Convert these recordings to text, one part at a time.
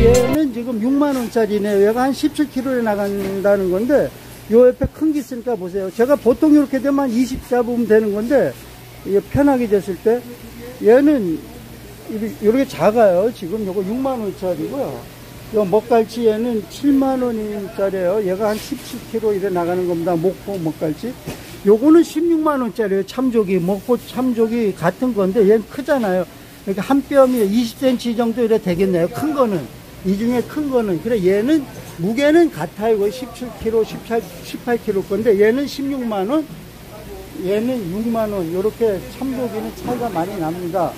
얘는 지금 6만원짜리네요. 얘가 한 17kg에 나간다는 건데, 요 옆에 큰 게 있으니까 보세요. 제가 보통 이렇게 되면 20 잡으면 되는 건데, 이게 편하게 됐을 때, 얘는 이렇게 작아요. 지금 요거 6만원짜리고요. 요 먹갈치 얘는 7만원짜리예요. 얘가 한 17kg 이래 나가는 겁니다. 목포 먹갈치. 요거는 16만원짜리예요. 참조기, 먹고 참조기 같은 건데, 얘는 크잖아요. 이렇게 한 뼘이 20cm 정도 이래 되겠네요. 큰 거는. 이 중에 큰 거는. 그래, 얘는, 무게는 같아요. 17kg, 18kg 건데, 얘는 16만원, 얘는 6만원. 요렇게 참조기는 차이가 많이 납니다.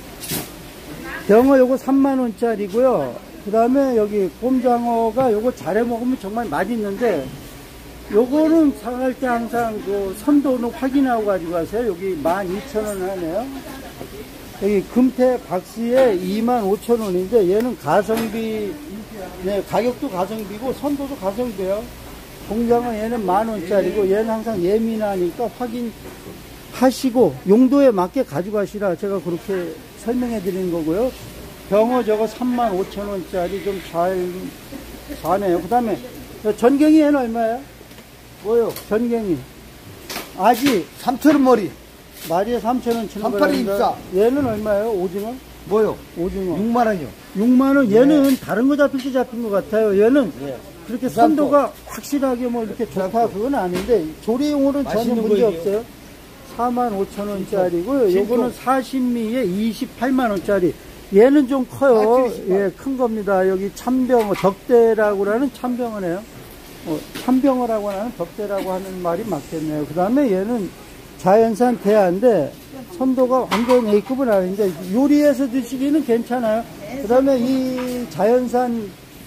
병어 요거 3만원짜리고요. 그 다음에 여기 꼼장어가 요거 잘해 먹으면 정말 맛있는데, 요거는 사갈 때 항상 그 선도는 확인하고 가지고 가세요. 여기 12,000원 하네요. 여기 금태 박스에 25,000원인데 얘는 가성비, 네, 가격도 가성비고 선도도 가성비예요. 공장은 얘는 10,000원짜리고 얘는 항상 예민하니까 확인하시고 용도에 맞게 가져가시라 제가 그렇게 설명해 드리는 거고요. 병어 저거 35,000원짜리 좀 잘 사네요. 그 다음에 전갱이 얘는 얼마예요? 뭐요? 전갱이 아지 3,000원 마리에 3,000원 치는 거예요. 3824. 얘는 얼마예요? 오징어? 뭐요? 오징어 6만원이요. 6만원. 얘는 다른 거 잡힐 때 잡힌 것 같아요. 얘는 그렇게 선도가 확실하게 뭐 이렇게 좋다 그건 아닌데 조리용으로는 전혀 문제 없어요. 45,000원짜리고요. 요거는 40미에 28만원짜리. 얘는 좀 커요. 예, 큰 겁니다. 여기 참병어, 덕대라고 하는 참병어네요. 참병어라고 하는 덕대라고 하는 말이 맞겠네요. 그 다음에 얘는 자연산 대하인데 선도가 완전 A급은 아닌데 요리해서 드시기는 괜찮아요. 그 다음에 이 자연산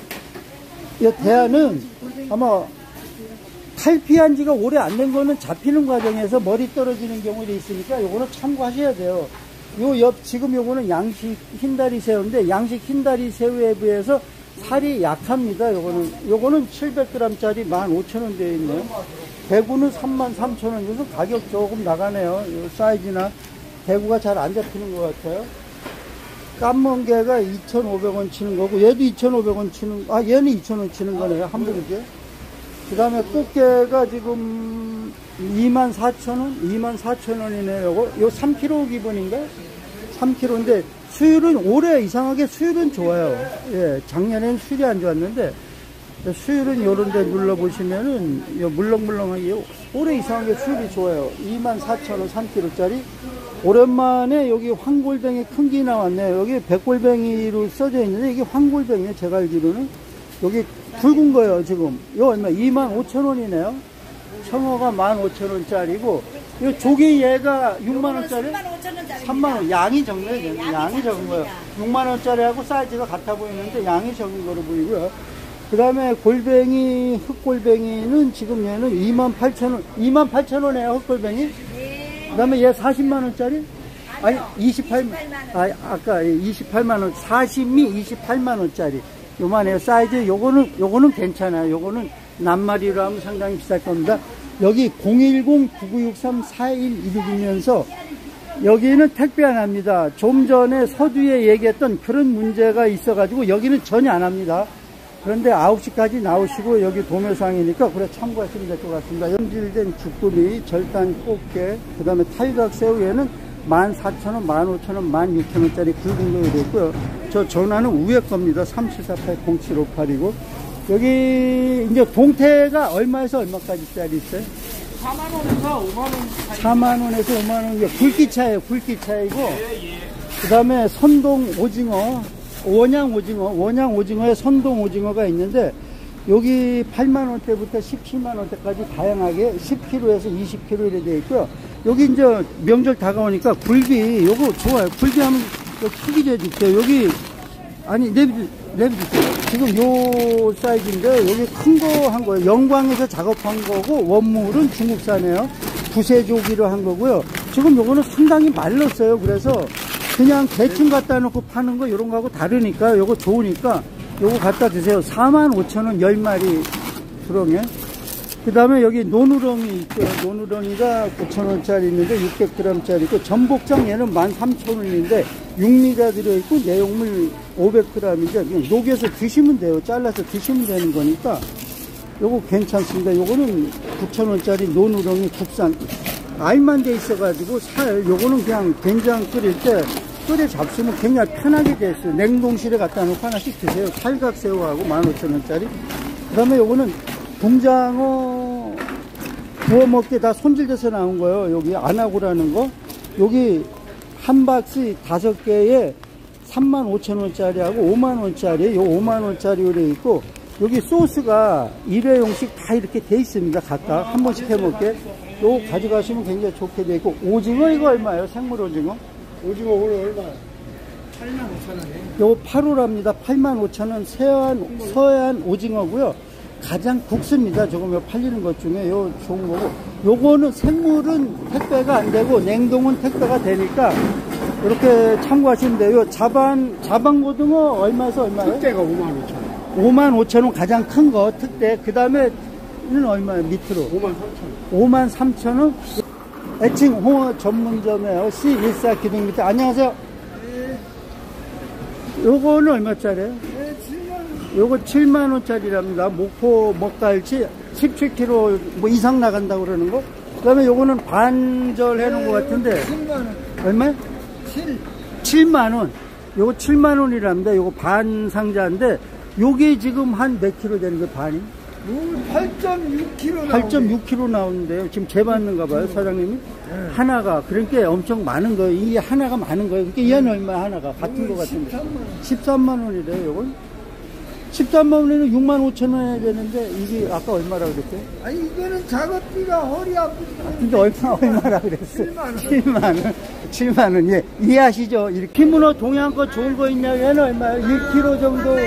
대하는 아마 탈피한 지가 오래 안 된 거는 잡히는 과정에서 머리 떨어지는 경우도 있으니까 요거는 참고하셔야 돼요. 지금 요거는 양식 흰다리 새우인데 양식 흰다리 새우에 비해서 살이 약합니다. 요거는 700g짜리 15,000원 되어 있네요. 대구는 33,000원. 요즘 가격 조금 나가네요. 요 사이즈나 대구가 잘 안 잡히는 것 같아요. 깐멍게가 2,500원 치는 거고 얘도 2,500원 치는, 얘는 2,000원 치는 거네요. 한 부리게. 그 다음에 꽃게가 지금 24,000원? 24,000원이네요. 요 3kg 기본인가? 3kg인데 수율은 올해 이상하게 수율은 좋아요. 예, 작년에는 수율이 안 좋았는데 수율은 요런 데 눌러보시면은 물렁물렁하게 올해 이상하게 수율이 좋아요. 24,000원 3kg짜리. 오랜만에 여기 황골뱅이 큰 게 나왔네요. 여기 백골뱅이로 써져 있는데 이게 황골뱅이에요. 제가 알기로는. 여기 굵은 거예요. 지금 이거 얼마? 25,000원이네요. 청어가 15,000원짜리고 이 조개 얘가 6만원짜리? 3만원. 양이 적네요. 양이 적은 거예요. 6만원짜리하고 사이즈가 같아 보이는데 양이 적은 거로 보이고요. 그 다음에 골뱅이, 흑골뱅이는 지금 얘는 28,000원. 28,000원이에요, 흑골뱅이. 그 다음에 얘 40만원짜리? 아니, 28만, 아까 28만원. 40미 28만원짜리. 요만해요. 사이즈, 요거는 괜찮아요. 요거는 낱마리로 하면 상당히 비쌀 겁니다. 여기 010-9963-4116이면서 여기는 택배 안 합니다. 좀 전에 서두에 얘기했던 그런 문제가 있어가지고 여기는 전혀 안 합니다. 그런데 9시까지 나오시고 여기 도매상이니까 그래 참고하시면 될 것 같습니다. 연질된 주꾸미, 절단 꽃게, 그 다음에 탈각새우에는 14,000원, 15,000원, 16,000원짜리 굵은 거가 되고요. 저 전화는 위에 겁니다. 3748-0758이고 여기 이제 동태가 얼마에서 얼마까지짜리 있어요? 4만원에서 5만원. 4만원에서 5만원. 굵기차예요. 굵기차이고 그 다음에 선동 오징어, 원양 오징어에 선동 오징어가 있는데 여기 8만원대부터 17만원대까지 다양하게 10kg에서 20kg 이래 되어 있고요. 여기 이제 명절 다가오니까 굴비 요거 좋아요. 굴비 하면 크기 내줄게요. 여기 아니 내비주세요. 지금 요 사이즈인데 여기 큰 거 한 거예요. 영광에서 작업한 거고 원물은 중국산이에요. 부세조기로 한 거고요. 지금 요거는 상당히 말랐어요. 그래서 그냥 대충 갖다 놓고 파는 거 이런 거하고 다르니까 요거 좋으니까 요거 갖다 주세요. 45,000원 10마리 두렁에. 그 다음에 여기 노누렁이 있고요. 노누렁이가 9,000원짜리 있는데 600g짜리 있고 전복장 얘는 13,000원인데 육미가 들어있고 내용물 500g인데 녹여서 드시면 돼요. 잘라서 드시면 되는 거니까 요거 괜찮습니다. 요거는 9,000원짜리 논우렁이 국산 알만 돼 있어가지고 요거는 그냥 된장 끓일 때 끓여 잡수면 굉장히 편하게 돼 있어요. 냉동실에 갖다 놓고 하나씩 드세요. 팔각새우하고 15,000원짜리. 그 다음에 요거는 붕장어 구워 먹게 다 손질돼서 나온 거예요. 여기 안하고라는 거. 여기 한 박스 5개에 35,000원짜리하고 5만원짜리, 요 5만원짜리로 있고, 여기 소스가 일회용씩 다 이렇게 돼 있습니다. 각각 한 번씩 해 먹게. 요거 가져가시면 굉장히 좋게 돼 있고. 오징어 이거 얼마예요? 생물 오징어? 오징어 오늘 얼마? 85,000원이에요. 요거 8호랍니다. 85,000원 서해안 오징어고요. 가장 국습니다. 조금 요 팔리는 것 중에 요 좋은 거고. 요거는 생물은 택배가 안 되고 냉동은 택배가 되니까 이렇게 참고하시면 돼요. 자방고등어 얼마에서 얼마예요? 특대가 55,000원. 55,000원 가장 큰 거 특대. 그 다음에는 얼마예요? 밑으로 53,000원. 53,000원. 애칭 홍어 전문점에요. C14 기둥 밑에. 안녕하세요. 네. 요거는 얼마짜리예요? 네, 7만원. 요거 7만원짜리랍니다. 목포 먹갈치 17kg 뭐 이상 나간다고 그러는 거. 그 다음에 요거는 반절 해놓은 것 같은데. 7만원. 얼마요? 7. 7만원. 요거 7만원이랍니다. 요거 반 상자인데, 요게 지금 한 몇 킬로 되는 거예요, 반이? 8.6kg 8.6kg 나오는데요. 지금 재봤는가 봐요, 사장님이? 네. 하나가. 그러니까 엄청 많은 거예요. 이게 하나가 많은 거예요. 그러니까 얘는 얼마 하나가? 같은 거 같은데. 13만원이래요, 요건. 13만원에는 65,000원 해야 되는데, 이게 아까 얼마라고 그랬어요? 아니, 이거는 작업비가 허리 아프지. 근데 얼마라 그랬어요? 7만원. 7만원. 예. 이해하시죠? 이렇게. 키문어 동양 거 좋은 거 있냐? 얘는 얼마예요? 1kg 정도.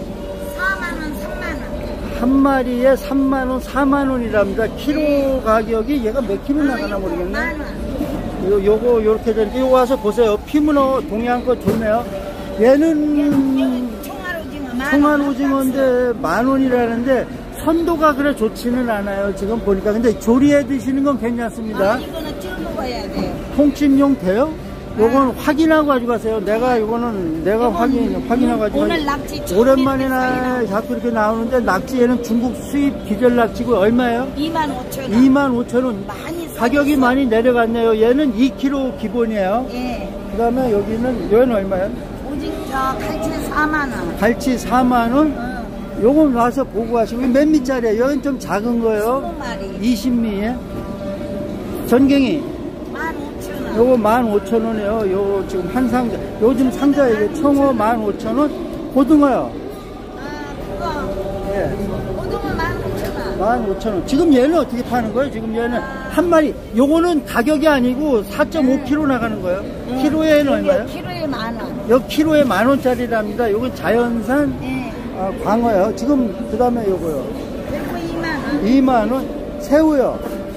한 마리에 3만원, 4만원이랍니다. 키로 가격이 얘가 몇 킬로 나가나 모르겠네. 요거, 요렇게 되니까, 요거 와서 보세요. 피문어 동양 거 좋네요. 얘는 청안 오징어인데 10,000원이라는데, 선도가 그래 좋지는 않아요. 지금 보니까. 근데 조리해 드시는 건 괜찮습니다. 이거는 찌 먹어야 돼요. 통찜용 돼요? 요건 확인하고 가져가세요. 이거는 내가 확인하고 가지고. 오늘 낙지 오랜만이나 자꾸 이렇게 나오는데, 낙지 얘는 중국 수입 디젤 낙지고 얼마예요? 25,000원. 25,000원. 많이 가격이 많이 내려갔네요. 얘는 2kg 기본이에요. 예. 그 다음에 여기는, 얘는 얼마예요? 갈치 4만원. 갈치 4만원. 요건 와서 보고 가시고. 몇 미짜리예요? 여긴 좀 작은 거예요. 20마리. 20미에. 전갱이. 15,000원. 요거 15,000원이에요. 요 지금 한 상자. 요즘 상자에 청어 15,000원. 고등어요. 그거. 예. 고등어 15,000원. 15,000원. 지금 얘는 어떻게 파는 거예요? 지금 얘는 한 마리. 요거는 가격이 아니고 4.5kg 나가는 거예요. 키로에는 얼마예요? 키로에 10,000원. 요 키로에 10,000원짜리랍니다. 요건 자연산 예. 광어요. 지금 그 다음에 요거요. 그리고 2만원. 2만원. 새우요.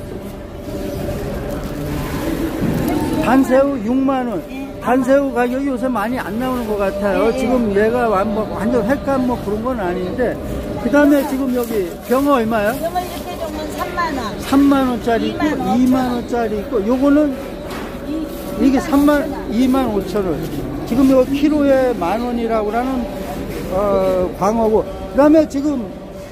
단새우 6만원. 단새우 가격이 요새 많이 안 나오는 것 같아요. 지금 얘가 완전 횟감 뭐 그런 건 아닌데. 그 다음에 지금 여기 병어 얼마요? 병어 이렇게 주면 3만원. 3만원짜리 있고 2만원짜리 있고 요거는 이게 25,000원. 지금 이거 키로에 10,000원이라고 하는 광어고. 그 다음에 지금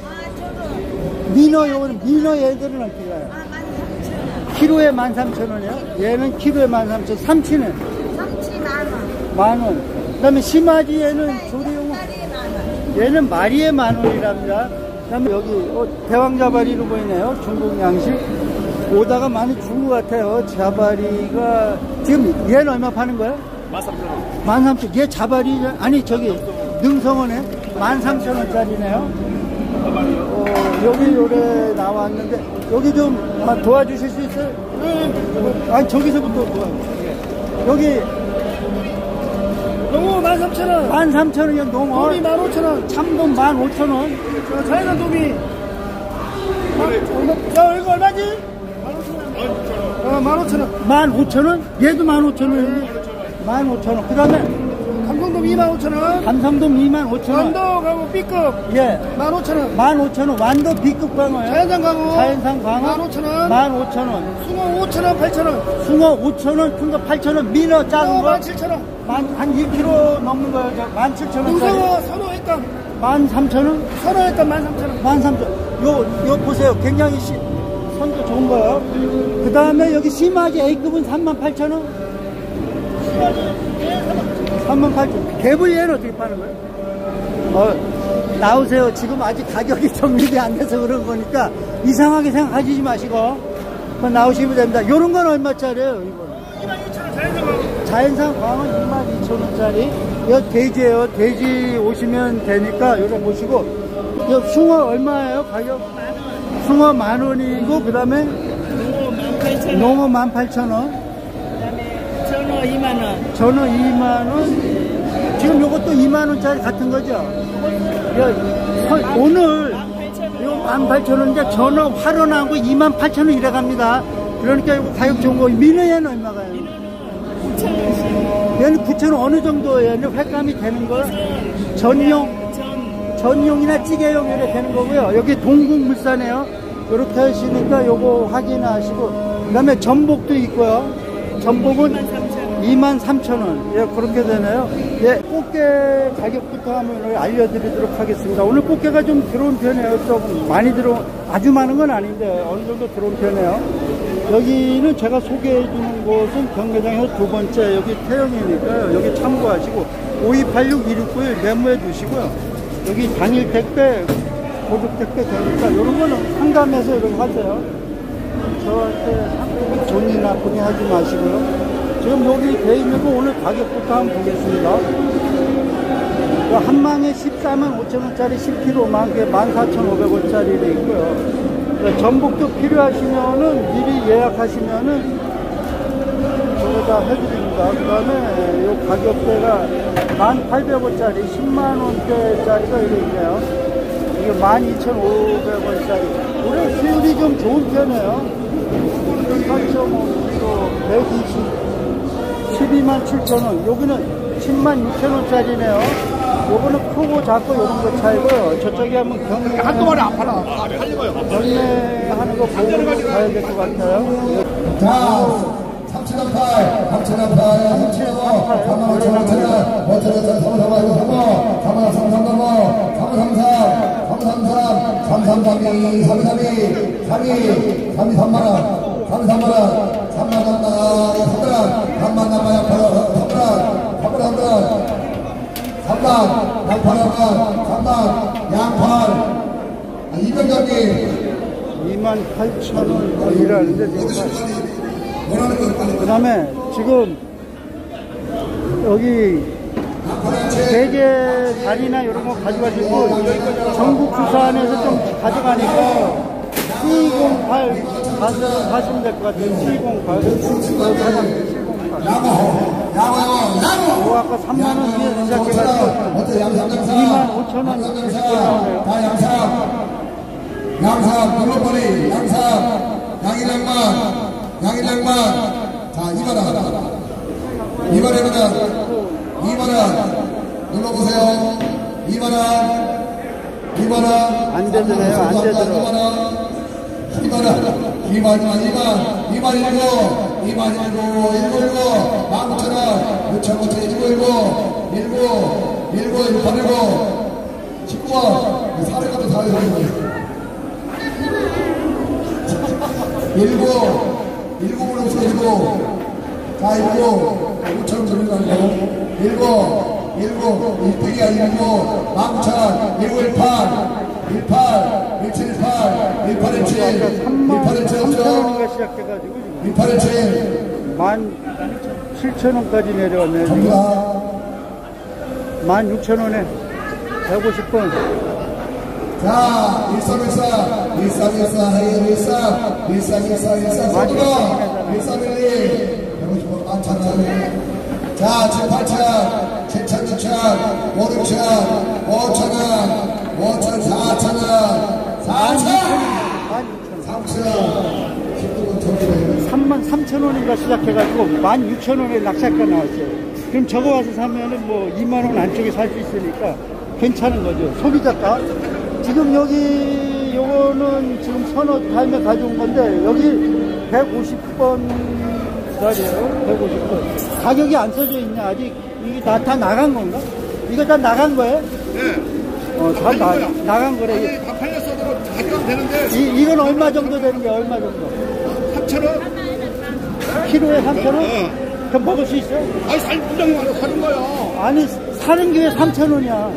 민어, 요거는 민어 얘들은 어떻게 가요? 13,000원. 키로에 13,000원이요? 얘는 키로에 13,000원. 삼치는? 삼치 10,000원. 10,000원. 그 다음에 심아지 얘는 조리용, 얘는 마리에 10,000원이랍니다. 그 다음에 여기 대왕자바리로 보이네요. 중국 양식. 오다가 많이 준 것 같아요. 자바리가. 지금 얘는 얼마 파는 거예요? 13,000원. 13,000원. 얘 자바리, 아니 저기 능성어네. 13,000원짜리네요. 여기 요래 나왔는데, 여기 좀 도와주실 수 있어요? 아니, 저기서부터 도와주세요. 여기. 농어 13,000원. 13,000원이요, 농어. 도미 15,000원. 참돔 15,000원. 자연산 도미. 야, 이거 얼마지? 15,000원. 15,000원? 얘도 15,000원이네. 15,000원. 그 다음에, 감성돔 삼성동 25,000원. 삼성동 25,000원. 완도 가고 B급. 예. 15,000원. 15,000원. 완도 B급 광어요. 자연산 광어. 자연산 광어. 15,000원. 15,000원. 숭어 5,000원, 8,000원. 숭어 5,000원, 큰 거 8,000원, 민어 작은 거 17,000원. 한 1kg 넘는 거요. 17,000원짜리. 능성어 선호했던. 13,000원? 선호했던 13,000원. 13,000원. 요 보세요. 굉장히 선도 좋은 거요. 그 다음에 여기 심화지 A급은 38,000원? 38,000원. 개불 얘는 어떻게 파는 거예요? 나오세요. 지금 아직 가격이 정립이 안 돼서 그런 거니까 이상하게 생각하시지 마시고 나오시면 됩니다. 요런 건 얼마짜리예요? 이거는? 22,000원 자연산 광어는 22,000원짜리. 이거 돼지예요. 돼지 오시면 되니까 요거 보시고. 요 숭어 얼마예요? 가격? 숭어 10,000원이고 그 다음에 농어 18,000원. 전어 2만원. 전어 2만원. 지금 요것도 2만원짜리 같은 거죠? 오늘 요 18,000원인데 전어 활어나온 거 28,000원 이래 갑니다. 그러니까 이거 가격 좋은 거. 민어에는 얼마가요? 9,000원씩. 얘는 9,000원 어느 정도예요? 횟감이 되는 거? 전용이나 찌개용 이래 되는 거고요. 여기 동국물산이에요. 이렇게 하시니까 요거 확인하시고. 그 다음에 전복도 있고요. 전복은 23,000원. 예, 그렇게 되네요. 예, 꽃게 가격부터 한번 알려드리도록 하겠습니다. 오늘 꽃게가 좀 들어온 편이에요. 조금 많이 아주 많은 건 아닌데 어느 정도 들어온 편이에요. 여기는 제가 소개해주는 곳은 경매장에서 두 번째, 여기 태영이니까요. 여기 참고하시고 5286-2691 메모해 주시고요. 여기 당일 택배, 고속 택배 되니까 이런 거는 상담해서 이렇게 하세요. 저한테 상품이 좋니 나쁘니 하지 마시고요. 지금 여기 돼 있는 거 오늘 가격부터 한번 보겠습니다. 한 망에 145,000원짜리 10kg만 14,500원짜리 돼 있고요. 전복도 필요하시면은 미리 예약하시면은 저거다 해드립니다. 그 다음에 요 가격대가 1,800원짜리 10만원대짜리가 이렇게 있네요. 이게 12,500원짜리. 올해 수율이 좀 좋은 편이에요. 4.5kg 120 127,000원. 여기는 106,000원짜리네요. 요거는 크고 작고 요런 거 차이고요. 저쪽에 한번 한동안에 안 팔아. 경매하는 거 보고 가야 될 것 같아요. 자, 3,008, 3,008, 3,008, 3,008, 5,000원, 3,033, 3,033, 3,032, 3,032, 3,033만 3만 남아야 팔아, 3만 양팔, 이병장님 28,000원 일하는데 지금. 그 다음에 지금 여기 대게 다리나 이런 거 가져가시고 전국 부산에서 좀 가져가니까 C08 가시면 될 것 같아요. C08 이거 아까 3만원 뒤에 시작해가지고 25,000원 계속 올라오네요. 양삼, 놀러버리, 양삼, 양일양만, 자, 2만원, 2만원, 눌러보세요. 2만원, 안 되드네요, 안 되드네요. 2만 19,000원, 19원, 사례가도 사례 일곱으로 오세요. 자, 5,000원 드리라고. 일팩이야, 19,000, 18, 178, 1817, 3,000원인가 시작해가지고 1817, 17,000원까지 내려왔네요. 지금 16,000원에 150번. 자, 1314, 1312, 150번 만찬. 자, 7,800, 7,000, 6,000, 5,000, 5,000원, 4,000원, 4,000원, 3,000원, 19번 33,000원인가 시작해가지고 16,000원에 낙찰가 나왔어요. 그럼 저거 와서 사면은 뭐 2만원 안쪽에 살 수 있으니까 괜찮은 거죠. 소비자가. 지금 여기 요거는 지금 선호 타임에 가져온 건데 여기 150번 자리에요. 150번. 가격이 안 써져 있냐? 아직 이게 다 나간 건가? 이거 다 나간 거예요? 네. 다 나간 거래. 아니, 다 팔렸어도 가져가면 되는데. 이건 얼마 정도 되는 게 얼마 정도? 3,000원? 키로에 3,000원? 그럼 먹을 수 있어요? 아니, 살 부장이 와서 사는 거야. 아니, 사는 게 3,000원이야.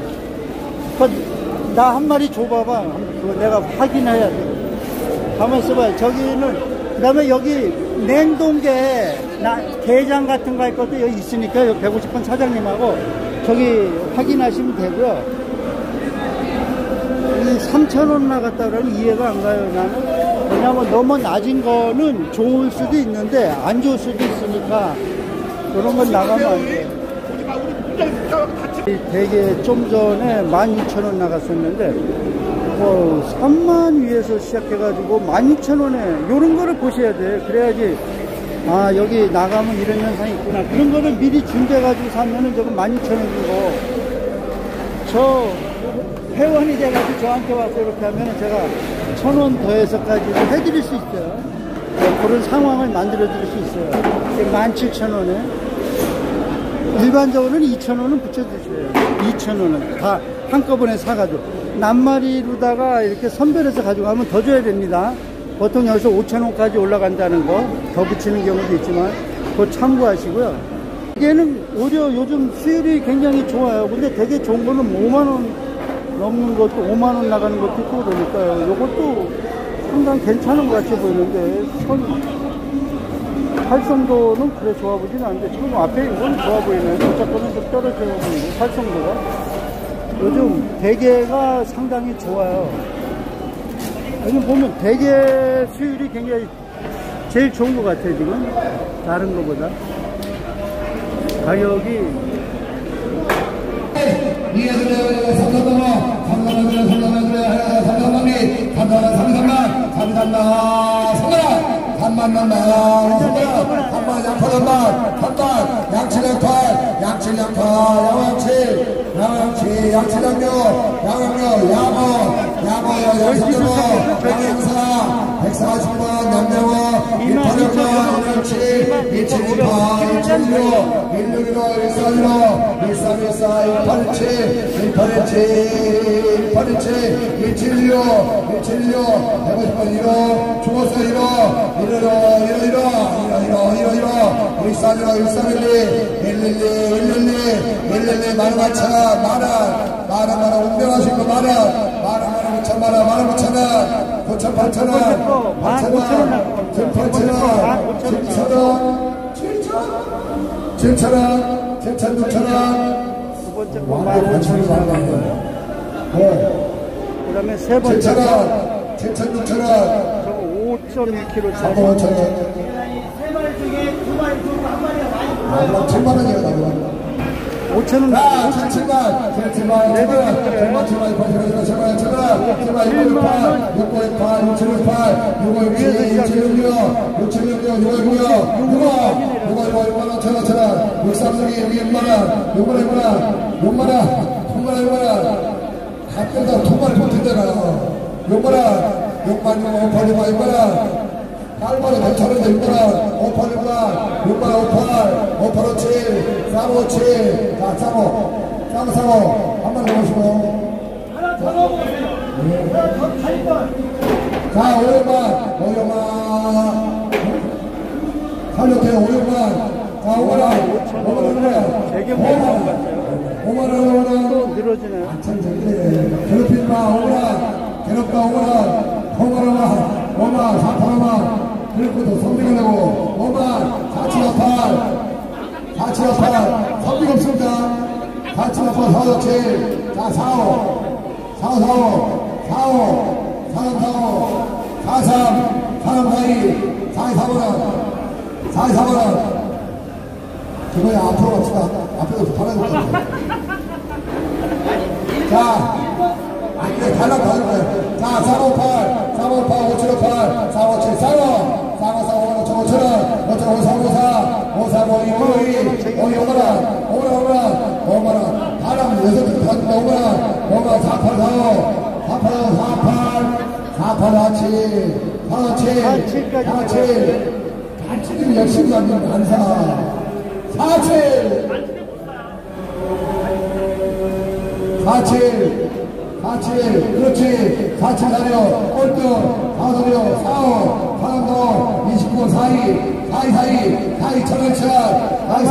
나 한 마리 줘봐봐. 그거 내가 확인해야 돼. 가만 있어봐요. 저기는, 그 다음에 여기 냉동계, 게장 같은 거 할 것도 여기 있으니까, 여기 150번 사장님하고 저기 확인하시면 되고요. 이 3,000원 나갔다 그러면 이해가 안 가요, 나는. 왜냐면 너무 낮은 거는 좋을 수도 있는데, 안 좋을 수도 있으니까, 그런 건 나가면 안 돼. 되게 좀 전에 12,000원 나갔었는데, 뭐, 3만 위에서 시작해가지고 16,000원에, 요런 거를 보셔야 돼. 그래야지, 아, 여기 나가면 이런 현상이 있구나. 그런 거를 미리 준비해가지고 사면은 저거 12,000원이고, 저, 회원이 돼가지고 저한테 와서 이렇게 하면은 제가 1,000원 더해서까지도 해드릴 수 있어요. 그런 상황을 만들어드릴 수 있어요. 17,000원에. 일반적으로는 2,000원은 붙여주셔요. 2,000원은 다 한꺼번에 사가지고. 낱마리로다가 이렇게 선별해서 가져가면 더 줘야 됩니다. 보통 여기서 5,000원까지 올라간다는 거 더 붙이는 경우도 있지만 그거 참고하시고요. 이게는 오히려 요즘 수율이 굉장히 좋아요. 근데 되게 좋은 거는 5만원 넘는 것도 5만원 나가는 것도 있고 그러니까요. 요것도 상당히 괜찮은 것 같이 보이는데 활성도는 그래 좋아 보진 않는데 지금 앞에 이건 좋아 보이네요. 저작권은 좀 떨어져 보이고 활성도가 요즘 대게가 상당히 좋아요. 여기 보면 대게 수율이 굉장히 제일 좋은 것 같아요. 지금 다른 거보다 가격이 두 번째 거 15,000원 나간 거예요. 그 다음에 세 번째 거 5.1kg 짜리 3마리 중에 2마리 주고 1마리가 많이 7만원이에요 나도 5,000원 7만 8만원 괜찮은데 6만원 586만 6만 58 587 457 자 싸고 한 마리 넣으시고 하나 더 넣어보세요. 자 500만 살려돼요. 500만 자 5만원 되게 많은 것 같아요. 5만원 또 늘어지네요. 참 좋네. 괴롭히지 마 5만원 괴롭다 5만원 5만 4,000원 그리고 선비가 되고 5만 4,800 선비가 없습니다. 4,800 4,7 자 45 45 45 43 43 42 44원 그거야 앞으로 갑시다. 앞에서 팔아야 될 것 같아. 자 아니 달랑 받을 거예요. 자 458 578 457 457 4원 4원 5천원 5천 5만 바람 6개 받는다 5만 484 47 47 열심히 만든 만사 47 그렇지 47 사려 꼴등 4 사려 4호 4호 29 4이 천원차 4이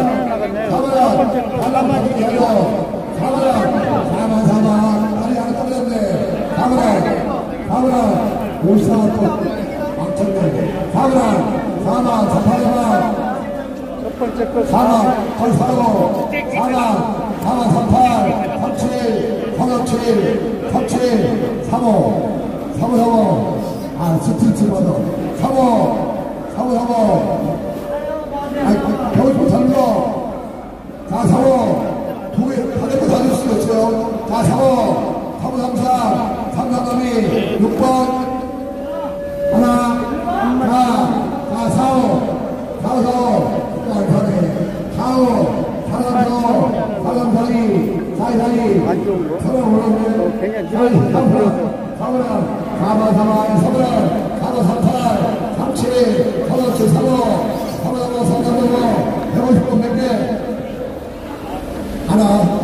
사만 아니 하나 떨어졌네 4만 54원 또 망쳤네 4만 38만 첫 번째 거 4만 34호 4만 38 37 35 아 스트레스 받아 35 겨울 못하는 거 자 35 두개 다른 거 다 줄 수 있어요 자 35 34 삼삼삼이 6번 하나 자 45 45 사이 안 좋은 거? 그냥 사만 37 150번 몇 개? 하나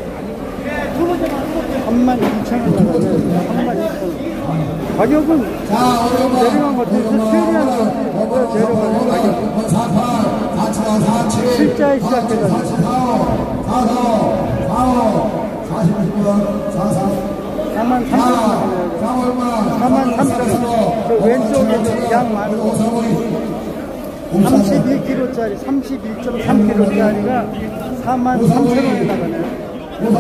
32,000원 나가네. 32,000원. 가격은 내려간 것 같아요. 최대한 내려가는 가격. 실자에 시작해가지고. 4만 3,000원. 그 왼쪽에도 양 많고. 31kg짜리, 31.3kg짜리가 43,000원에 나가네요.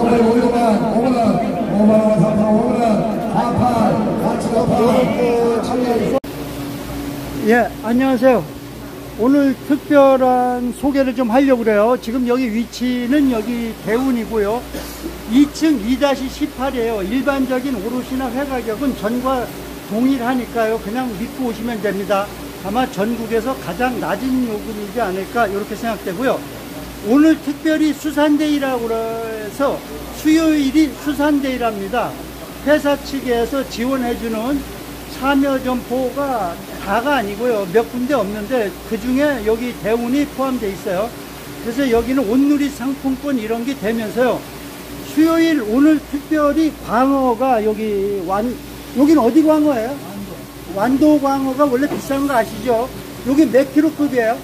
5만 예, 안녕하세요. 오늘 특별한 소개를 좀 하려고 그래요. 지금 여기 위치는 여기 대운이고요. 2층 2-18이에요. 일반적인 오롯이나 회 가격은 전과 동일하니까요. 그냥 믿고 오시면 됩니다. 아마 전국에서 가장 낮은 요금이지 않을까 이렇게 생각되고요. 오늘 특별히 수산데이라고 해서 수요일이 수산데이랍니다. 회사 측에서 지원해주는 참여점포가 다가 아니고요. 몇 군데 없는데 그 중에 여기 대운이 포함되어 있어요. 그래서 여기는 온누리 상품권 이런 게 되면서요. 수요일 오늘 특별히 광어가 여기는 어디 광어예요? 완도 광어가 원래 비싼 거 아시죠? 여기 몇 킬로급이에요?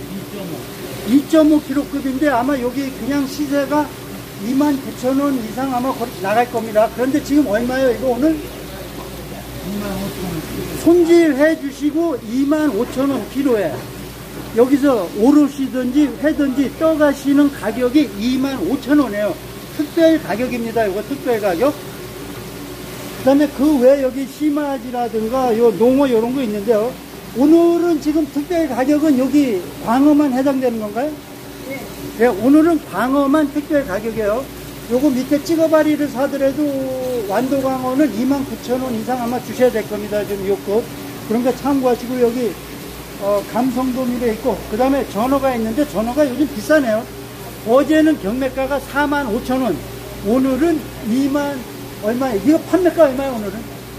2.5kg급인데 아마 여기 그냥 시세가 29,000원 이상 아마 나갈 겁니다. 그런데 지금 얼마예요? 이거 오늘? 25,000원. 손질해 주시고 25,000원 키로에. 여기서 오롯이든지 회든지 떠가시는 가격이 25,000원이에요. 특별 가격입니다. 이거 특별 가격. 그 다음에 그 외에 여기 시마지라든가 요 농어 이런 거 있는데요. 오늘은 지금 특별 가격은 여기 광어만 해당되는 건가요? 네. 네, 오늘은 광어만 특별 가격이에요. 요거 밑에 찍어바리를 사더라도 완도 광어는 29,000원 이상 아마 주셔야 될 겁니다. 지금 요급. 그런 거 참고하시고 여기 감성도 밀에 있고 그 다음에 전어가 있는데 전어가 요즘 비싸네요. 어제는 경매가가 45,000원. 오늘은 2만 얼마예요? 이거 판매가 얼마예요 오늘은?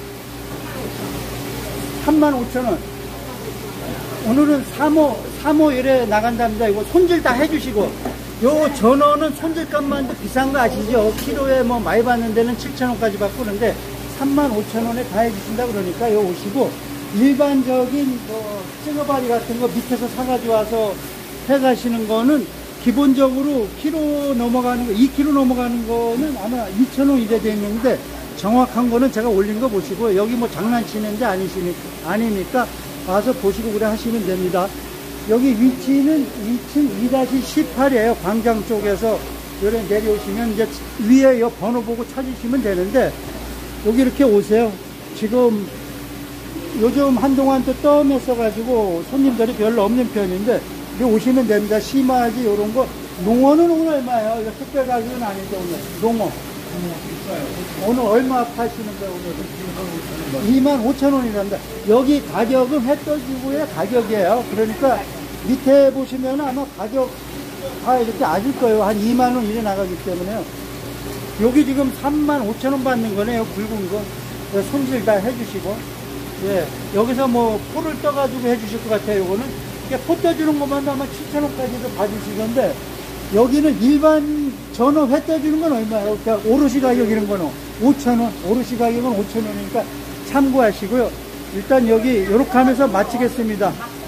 35,000원. 오늘은 3호 이래 나간답니다. 이거 손질 다 해주시고 요 전어는 손질값만 해도 비싼 거 아시죠? 키로에 뭐 많이 받는 데는 7,000원까지 받고 그러는데 35,000원에 다 해주신다 그러니까 요 오시고 일반적인 뭐 찌거바리 같은 거 밑에서 사가지고 와서 해가시는 거는 기본적으로 키로 넘어가는 거 2kg 넘어가는 거는 아마 2,000원 이래 돼 있는데 정확한 거는 제가 올린 거 보시고 여기 뭐 장난치는데 아니니까 와서 보시고 그래 하시면 됩니다. 여기 위치는 2층 2-18이에요. 광장 쪽에서 요래 내려오시면 이제 위에 요 번호 보고 찾으시면 되는데 여기 이렇게 오세요. 지금 요즘 한동안 또 뜸했어 가지고 손님들이 별로 없는 편인데 여기 오시면 됩니다. 심하지 요런 거. 농어는 오늘 얼마예요? 이거 특별 가격은 아니죠 오늘. 농어 오늘 얼마 파시는 거예요, 오늘은? 25,000원이란다. 여기 가격은 해 떠주고의 가격이에요. 그러니까 밑에 보시면 아마 가격 다 이렇게 아실 거예요. 한 2만원 이래 나가기 때문에요. 여기 지금 35,000원 받는 거네요, 굵은 거. 손질 다 해주시고. 예, 여기서 뭐 포를 떠가지고 해주실 것 같아요, 요거는. 포 떠주는 것만 아마 7,000원까지도 봐주시던데, 여기는 일반 전어 회 떠주는 건 얼마예요? 그러니까 오롯이 가격 이런 거는 5,000원, 오롯이 가격은 5,000원이니까 참고하시고요. 일단 여기 요렇게 하면서 마치겠습니다.